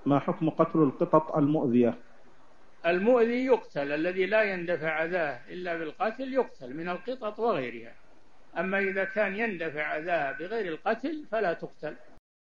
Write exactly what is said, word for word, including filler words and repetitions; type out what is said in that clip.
ما حكم قتل القطط المؤذية؟ المؤذي يقتل، الذي لا يندفع أذاه إلا بالقتل يقتل من القطط وغيرها. أما إذا كان يندفع أذاه بغير القتل فلا تقتل.